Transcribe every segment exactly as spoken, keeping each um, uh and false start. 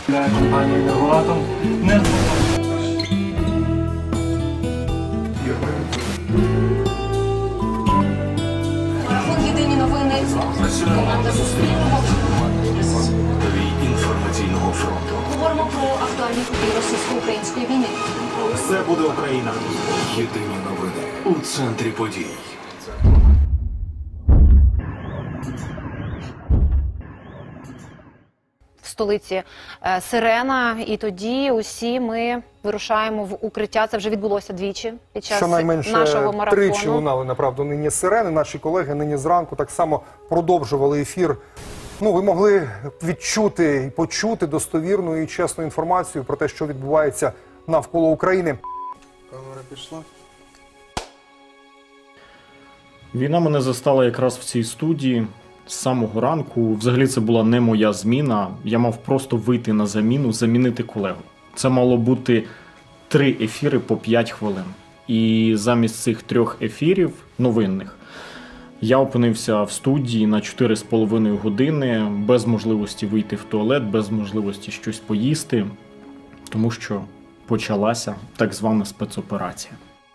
Компанія «Енергоатом» не Марафон «Єдині новини». Команда Суспільного. Інформаційного фронту. Говоримо про актуальні події російсько-української війни. Все буде Україна. Єдині новини у центрі подій. В столиці сирена, і тоді усі ми вирушаємо в укриття. Це вже відбулося двічі під час Щонайменше нашого марафону. Тричі лунали, направду, нині сирени. Наші колеги нині зранку так само продовжували ефір. Ну, ви могли відчути і почути достовірну і чесну інформацію про те, що відбувається навколо України. Камера пішла. Війна мене застала якраз в цій студії з самого ранку. Взагалі це була не моя зміна. Я мав просто вийти на заміну, замінити колегу. Це мало бути три ефіри по п'ять хвилин. І замість цих трьох ефірів новинних я опинився в студії на чотири з половиною години, без можливості вийти в туалет, без можливості щось поїсти, тому що почалася так звана спецоперація.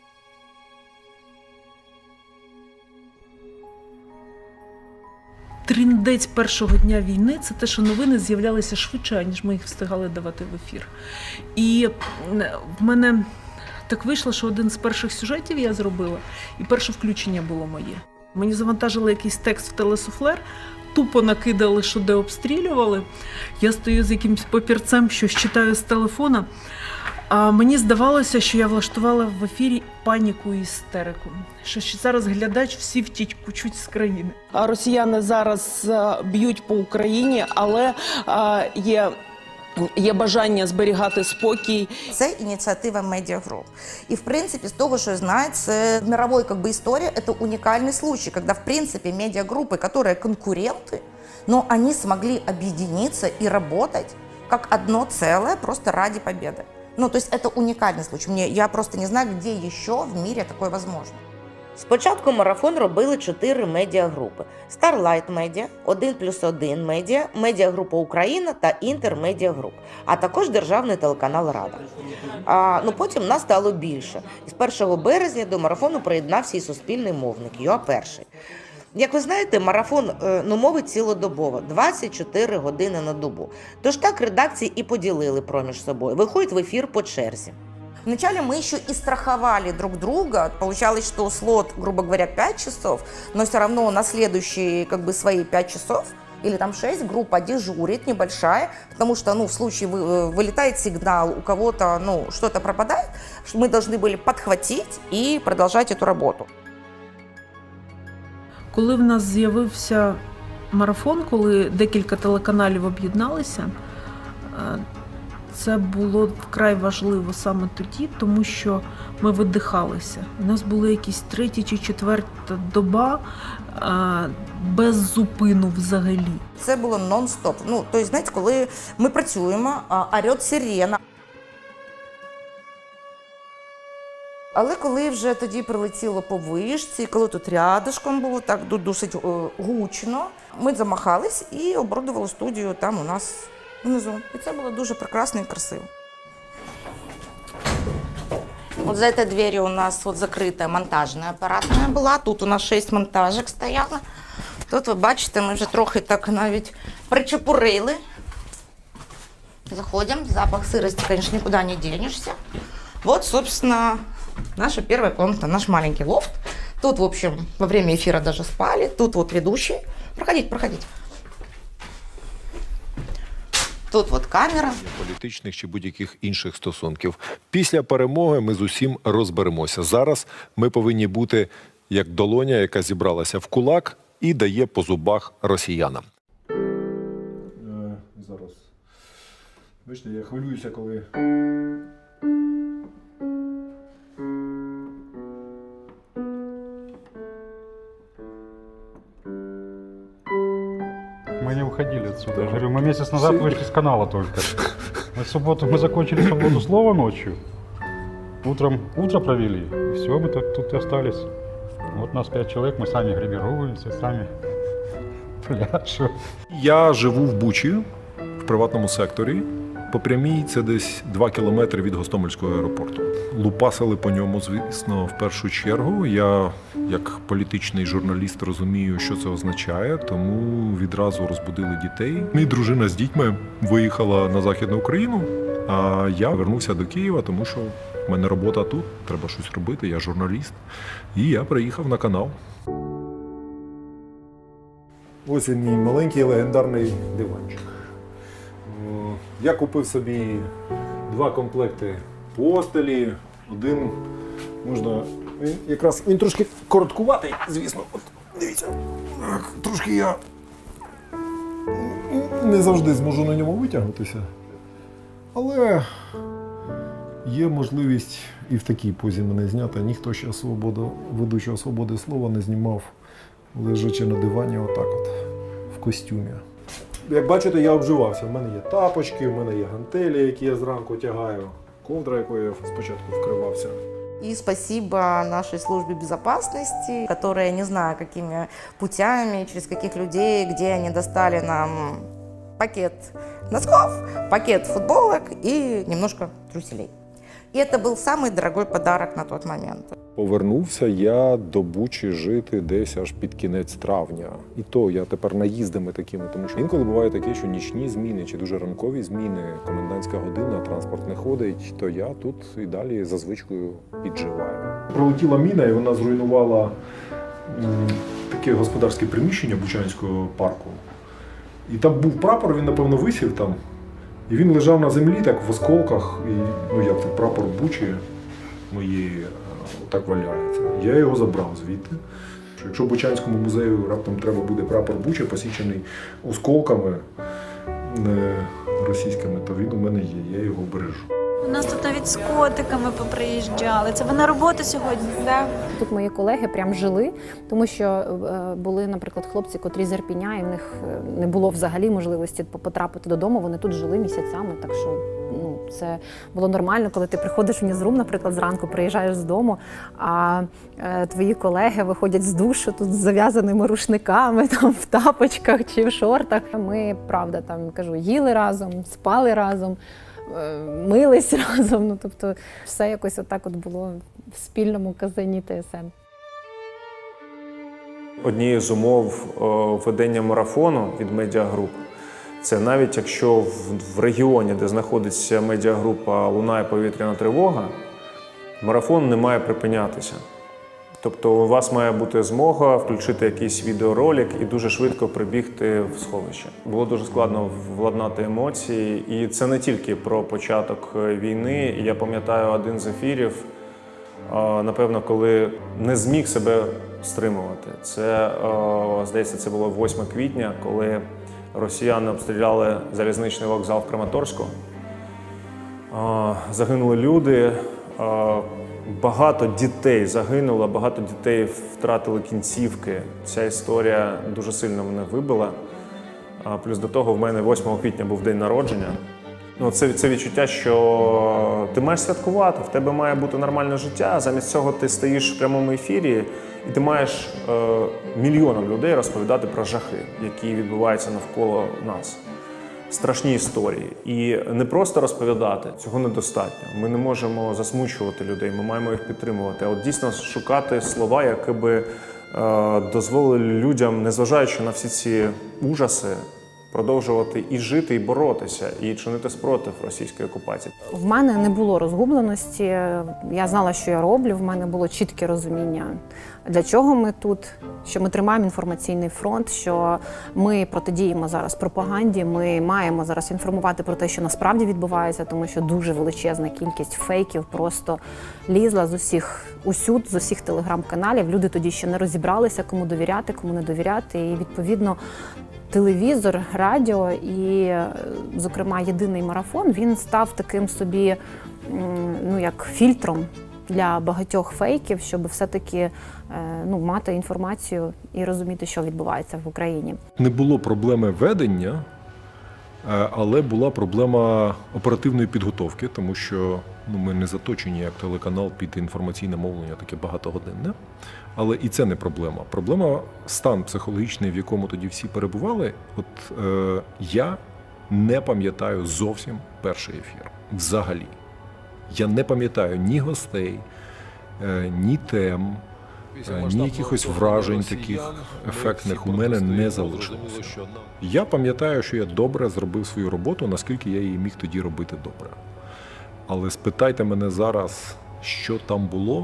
Тріндець першого дня війни – це те, що новини з'являлися швидше, ніж ми їх встигали давати в ефір. І в мене так вийшло, що один з перших сюжетів я зробила, і перше включення було моє. Мені завантажили якийсь текст в телесуфлер, тупо накидали, що де обстрілювали. Я стою з якимось папірцем, щось читаю з телефона. А мені здавалося, що я влаштувала в ефірі паніку і істерику. Що зараз глядач всі втічуть з країни. Росіяни зараз б'ють по Україні, але є... Є бажання зберігати спокій. Це ініціатива медіагруп. І, в принципі, з того, що я знаю, це в мировой как бы, истории, это уникальный случай, когда, в принципе, медиагруппы, которые конкуренты, но они смогли объединиться и работать как одно целое просто ради победы. Ну, то есть это уникальный случай. Мне, я просто не знаю, где еще в мире такое возможно. Спочатку марафон робили чотири медіагрупи. Starlight Media, один плюс один Media, Медіагрупа Україна та Інтер Медіагруп, а також державний телеканал Рада. А, ну, потім нас стало більше. І з першого березня до марафону приєднався і суспільний мовник, ю а перший. Як ви знаєте, марафон ну, мовить цілодобово, двадцять чотири години на добу. Тож так редакції і поділили проміж собою. Виходить в ефір по черзі. Вначале мы еще и страховали друг друга. Получалось, что слот, грубо говоря, пять часов, но все равно на следующие как бы, свои пять часов или там шесть группа дежурит небольшая, потому что ну, в случае вы, вылетает сигнал, у кого-то ну, что-то пропадает, мы должны были подхватить и продолжать эту работу. Коли в нас з'явився марафон, коли декілька телеканалів об'єдналися, це було вкрай важливо саме тоді, тому що ми видихалися. У нас була якісь третя чи четверта доба а, без зупину взагалі. Це було нон-стоп. Ну, тобто, знаєте, коли ми працюємо, орет сирена. Але коли вже тоді прилетіло по вишці, коли тут рядышком було так досить гучно, ми замахались і оборудували студію там у нас внизу. І це було дуже прекрасно і красиво. Вот за этой дверью у нас вот закрытая монтажная аппаратная была. Тут у нас шесть монтажек стояло. Тут ви бачите, ми вже трохи так навіть причепурили. Заходим, запах сырости, конечно, никуда не денешься. Вот, собственно, наша первая комната, наш маленький лофт. Тут, в общем, во время эфира даже спали. Тут вот ведущий. Проходите, проходите. Тут от камера. Політичних чи будь-яких інших стосунків. Після перемоги ми з усім розберемося. Зараз ми повинні бути як долоня, яка зібралася в кулак і дає по зубах росіянам. Е, зараз. Бачите, я хвилююся, коли... Мы не уходили отсюда. Я говорю, мы месяц назад вышли с канала только. На субботу мы закончили свободу слова ночью. Утром утро провели. И все, мы тут, тут и остались. Вот нас пять человек, мы сами гримируемся, сами пляшем. Я живу в Бучі, в приватному секторі. По прямій це десь два кілометри від Гостомельського аеропорту. Лупасили по ньому, звісно, в першу чергу. Я, як політичний журналіст, розумію, що це означає, тому відразу розбудили дітей. Мій дружина з дітьми виїхала на Західну Україну, а я вернувся до Києва, тому що в мене робота тут, треба щось робити, я журналіст. І я приїхав на канал. Ось він мій маленький легендарний диванчик. Я купив собі два комплекти постелі. Один можна. Він якраз він трошки короткуватий, звісно. От, дивіться. Так, трошки я не завжди зможу на ньому витягнутися. Але є можливість і в такій позі мене зняти. Ніхто ще свободу, ведучого свободи слова не знімав, лежачи на дивані отак от, в костюмі. Як бачите, я обживався. У мене є тапочки, у мене є гантелі, які я зранку тягаю, ковдра, якою я спочатку вкривався. И спасибо нашей службе безопасности, которая, не знаю, какими путями, через каких людей, где они достали нам пакет носков, пакет футболок и немножко труселей. И это был самый дорогой подарок на тот момент. Повернувся я до Бучі жити десь аж під кінець травня. І то я тепер наїздами такими, тому що інколи буває таке, що нічні зміни чи дуже ранкові зміни, комендантська година, транспорт не ходить, то я тут і далі за звичкою підживаю. Пролетіла міна і вона зруйнувала м, таке господарське приміщення Бучанського парку. І там був прапор, він, напевно, висів там. І він лежав на землі, так в осколках, і, ну як це, прапор Бучі моєї так валяється. Я його забрав звідти. Якщо Бучанському музею раптом треба буде прапор Бучі, посічений осколками російськими, то він у мене є, я його бережу. У нас тут навіть з котиками поприїжджали. Це ви на роботу сьогодні, так? Тут мої колеги прям жили, тому що е, були, наприклад, хлопці, котрі з Ірпіня, і в них не було взагалі можливості потрапити додому, вони тут жили місяцями, так що ну, це було нормально, коли ти приходиш в ньюзрум, наприклад, зранку приїжджаєш з дому, а е, твої колеги виходять з душу тут з зав'язаними рушниками, там, в тапочках чи в шортах. Ми, правда, там, кажу, їли разом, спали разом, мились разом, ну, тобто все якось отак от було в спільному казані Т С М. Однією з умов ведення марафону від медіагруп – це навіть якщо в регіоні, де знаходиться медіагрупа, лунає повітряна тривога, марафон не має припинятися. Тобто у вас має бути змога включити якийсь відеоролик і дуже швидко прибігти в сховище. Було дуже складно владнати емоції, і це не тільки про початок війни. Я пам'ятаю один з ефірів, напевно, коли не зміг себе стримувати. Це, здається, це було восьме квітня, коли росіяни обстріляли залізничний вокзал в Краматорську. Загинули люди. Багато дітей загинуло, багато дітей втратили кінцівки. Ця історія дуже сильно мене вибила. Плюс до того в мене восьмого квітня був день народження. Ну, це, це відчуття, що ти маєш святкувати, в тебе має бути нормальне життя, а замість цього ти стоїш в прямому ефірі і ти маєш е, мільйонам людей розповідати про жахи, які відбуваються навколо нас. Страшні історії. І не просто розповідати, цього недостатньо. Ми не можемо засмучувати людей, ми маємо їх підтримувати. А от дійсно шукати слова, які би е, дозволили людям, незважаючи на всі ці ужаси, продовжувати і жити, і боротися, і чинити спротив російської окупації. В мене не було розгубленості, я знала, що я роблю, в мене було чітке розуміння, для чого ми тут, що ми тримаємо інформаційний фронт, що ми протидіємо зараз пропаганді, ми маємо зараз інформувати про те, що насправді відбувається, тому що дуже величезна кількість фейків просто лізла з усіх, усюд, з усіх телеграм-каналів. Люди тоді ще не розібралися, кому довіряти, кому не довіряти, і відповідно телевізор, радіо і, зокрема, єдиний марафон, він став таким собі, ну, як фільтром для багатьох фейків, щоб все-таки ну, мати інформацію і розуміти, що відбувається в Україні. Не було проблеми ведення, але була проблема оперативної підготовки, тому що ну, ми не заточені як телеканал під інформаційне мовлення, таке багатогодинне. Але і це не проблема. Проблема – стан психологічний, в якому тоді всі перебували. От е, я не пам'ятаю зовсім перший ефір. Взагалі. Я не пам'ятаю ні гостей, ні тем, ні якихось вражень таких ефектних у мене не залишилося. Я пам'ятаю, що я добре зробив свою роботу, наскільки я її міг тоді робити добре. Але спитайте мене зараз, що там було,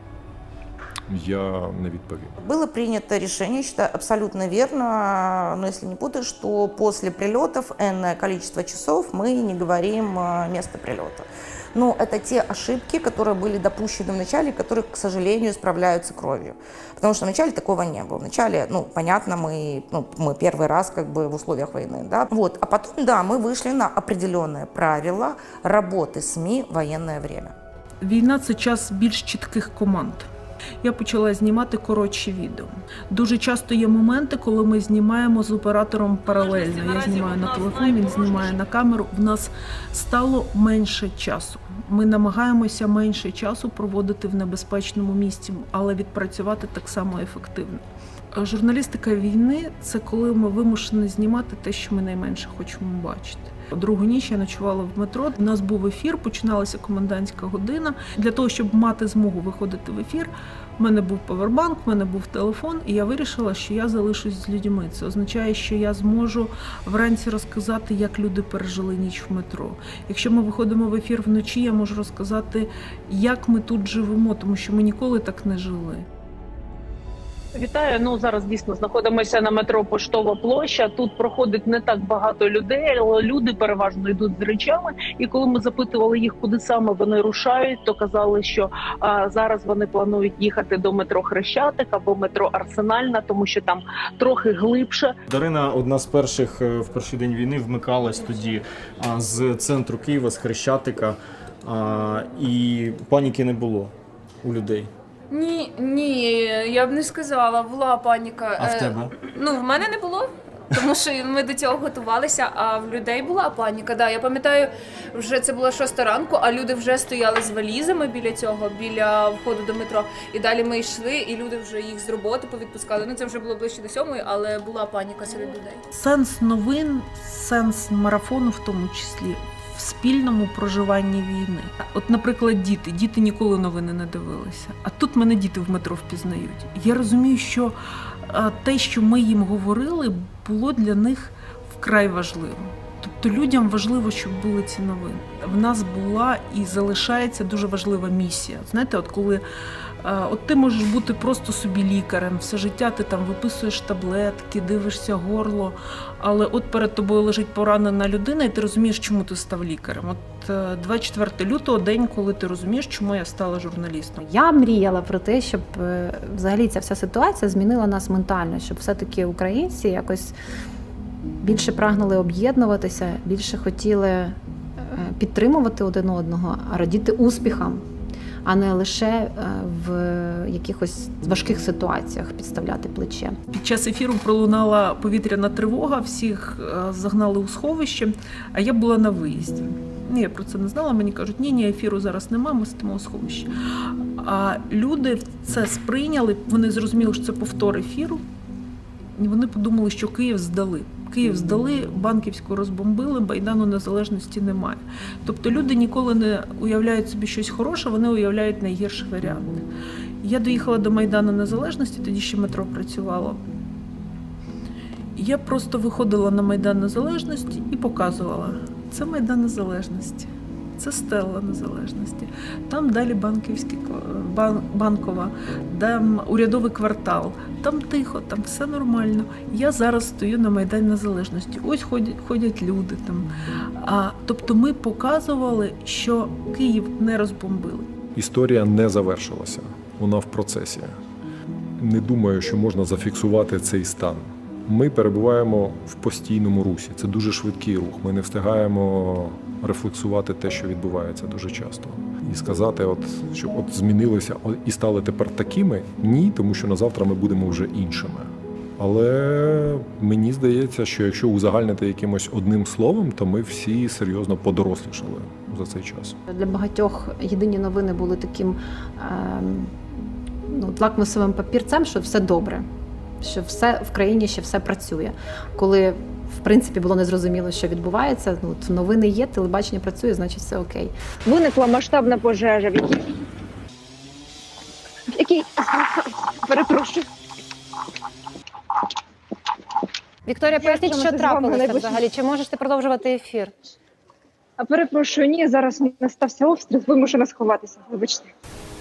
я не відповім. Было принято решение, я считаю, абсолютно верно, но если не путаю, что после прилетов энное количество часов мы не говорим место прилета. Но это те ошибки, которые были допущены в начале, которые, к сожалению, исправляются кровью. Потому что вначале такого не было. Вначале, ну, понятно, мы, ну, мы первый раз как бы в условиях войны, да. Вот. А потом, да, мы вышли на определенные правила работы СМИ в военное время. Війна – це час більш чітких команд. Я почала знімати коротші відео. Дуже часто є моменти, коли ми знімаємо з оператором паралельно. Я знімаю на телефон, він знімає на камеру. В нас стало менше часу. Ми намагаємося менше часу проводити в небезпечному місці, але відпрацювати так само ефективно. Журналістика війни – це коли ми вимушені знімати те, що ми найменше хочемо бачити. Другу ніч я ночувала в метро, у нас був ефір, починалася комендантська година. Для того, щоб мати змогу виходити в ефір, в мене був павербанк, в мене був телефон, і я вирішила, що я залишусь з людьми. Це означає, що я зможу вранці розказати, як люди пережили ніч в метро. Якщо ми виходимо в ефір вночі, я можу розказати, як ми тут живемо, тому що ми ніколи так не жили. Вітаю. Ну, зараз дійсно знаходимося на метро Поштова площа. Тут проходить не так багато людей, але люди переважно йдуть з речами. І коли ми запитували їх, куди саме вони рушають, то казали, що а, зараз вони планують їхати до метро Хрещатик або метро Арсенальна, тому що там трохи глибше. Дарина одна з перших в перший день війни вмикалась тоді а, з центру Києва, з Хрещатика, а, і паніки не було у людей. Ні, ні, я б не сказала, була паніка. А в тебе? Ну, в мене не було, тому що ми до цього готувалися, а в людей була паніка. Да, я пам'ятаю, вже це було шоста ранку, а люди вже стояли з валізами біля цього, біля входу до метро. І далі ми йшли, і люди вже їх з роботи повідпускали. Ну, це вже було ближче до сьомої, але була паніка серед людей. Сенс новин, сенс марафону в тому числі, в спільному проживанні війни. От, наприклад, діти. Діти ніколи новини не дивилися. А тут мене діти в метро впізнають. Я розумію, що те, що ми їм говорили, було для них вкрай важливо. Тобто людям важливо, щоб були ці новини. В нас була і залишається дуже важлива місія. Знаєте, от коли от ти можеш бути просто собі лікарем, все життя ти там виписуєш таблетки, дивишся горло, але от перед тобою лежить поранена людина, і ти розумієш, чому ти став лікарем. От двадцять четвертого лютого, день, коли ти розумієш, чому я стала журналістом. Я мріяла про те, щоб взагалі ця вся ситуація змінила нас ментально, щоб все-таки українці якось більше прагнули об'єднуватися, більше хотіли підтримувати один одного, радіти успіхам, а не лише в якихось важких ситуаціях підставляти плече. Під час ефіру пролунала повітряна тривога, всіх загнали у сховище, а я була на виїзді. Я про це не знала, мені кажуть, ні-ні, ефіру зараз нема, ми сидимо у сховищі. А люди це сприйняли, вони зрозуміли, що це повтор ефіру, і вони подумали, що Київ здали. Київ здали, Банківську розбомбили, Майдану Незалежності немає. Тобто люди ніколи не уявляють собі щось хороше, вони уявляють найгірший варіант. Я доїхала до Майдану Незалежності, тоді ще метро працювало. Я просто виходила на Майдан Незалежності і показувала. Це Майдан Незалежності, це Стелла Незалежності, там далі Банківський, бан, Банкова, там урядовий квартал, там тихо, там все нормально. Я зараз стою на Майдані Незалежності, ось ходять, ходять люди там. А, тобто ми показували, що Київ не розбомбили. Історія не завершилася, вона в процесі. Не думаю, що можна зафіксувати цей стан. Ми перебуваємо в постійному русі, це дуже швидкий рух, ми не встигаємо рефлексувати те, що відбувається дуже часто. І сказати, от, що от змінилися і стали тепер такими, ні, тому що на завтра ми будемо вже іншими. Але мені здається, що якщо узагальнити якимось одним словом, то ми всі серйозно подорослішали за цей час. Для багатьох єдині новини були таким е, ну, лакмусовим папірцем, що все добре. що все в країні ще все працює. Коли, в принципі, було незрозуміло, що відбувається, ну, новини є, телебачення працює, значить все окей. Виникла масштабна пожежа. В якій... В якій... Перепрошую. Вікторія, поясніть, що трапилося взагалі? Чи можеш ти продовжувати ефір? А перепрошую, ні, зараз мені стався обстріл, вимушена сховатися, вибачте.